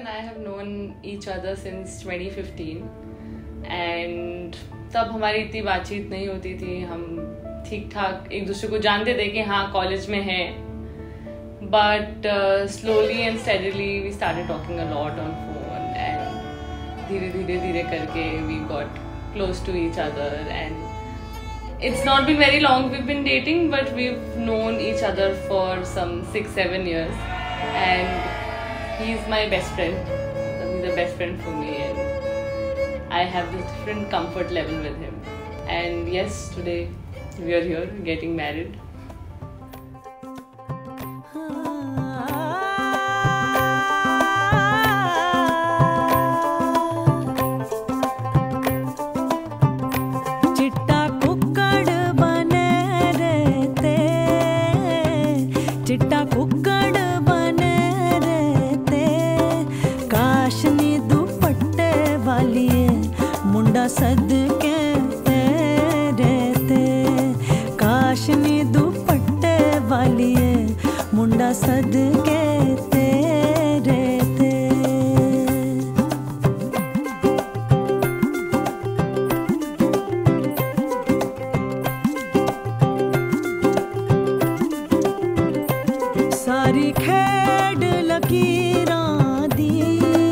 and I have known each other since 2015 and तब हमारी इतनी बातचीत नहीं होती थी. हम ठीक ठाक एक दूसरे को जानते थे कि हाँ कॉलेज में हैं, but slowly and steadily we started talking a lot on phone and धीरे करके we got close to each other and it's not been very long we've been dating, but we've known each other for some 6-7 years and he's my best friend. He's a best friend for me and I have this different comfort level with him. And yes, today we are here getting married. चिट्टा कुक्कड़ बने रहते, काशनी दुपट्टे वाली मुंडा सदके रहते, काशनी दुपट्टे वाली मुंडा सदके रहते. सारी खेड लकीरां दी,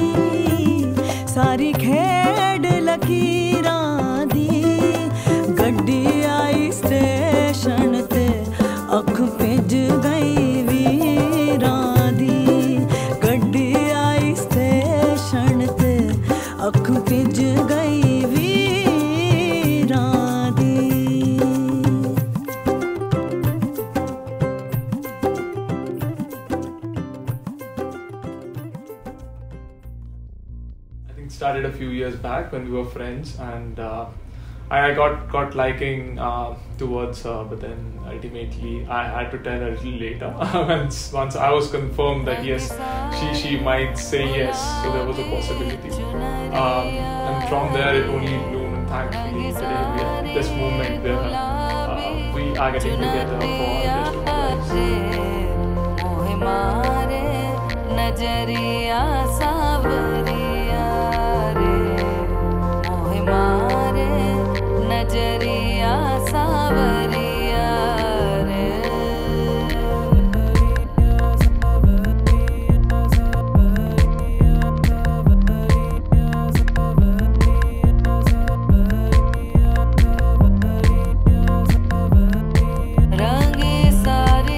सारी खेड लकीरां दी, गड्डी आई स्टेशन ते अख भिज गई वीरां दी, गड्डी आई स्टेशन ते अख भिज गई वीरां दी. Started a few years back when we were friends, and I got liking towards her, but then ultimately I had to tell her a little later once I was confirmed that yes, she might say yes, so there was a possibility, and from there it only bloomed, and thankfully today we are at this moment where we are getting together for just 2 years. नजरिया सावरिया रे. रंगी सारी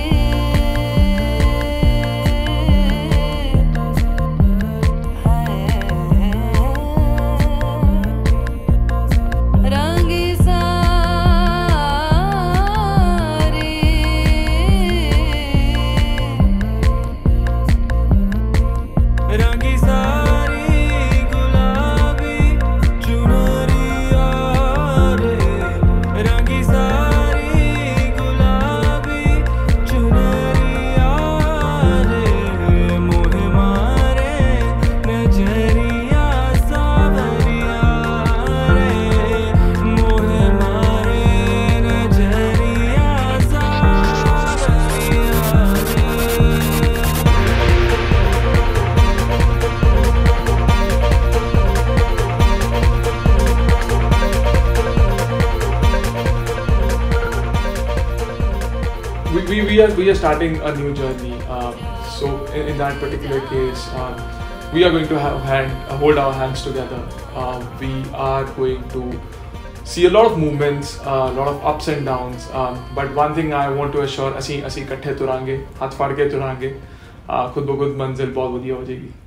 We are starting a new journey. So in that particular case, we are going to hold our hands together. We are going to see a lot of movements, a lot of ups and downs. But one thing I want to assure, ਅਸੀਂ ਇਕੱਠੇ ਤੁਰਾਂਗੇ, ਹੱਥ ਫੜ ਕੇ ਤੁਰਾਂਗੇ, खुद ब खुद मंजिल बहुत वधिया हो जाएगी.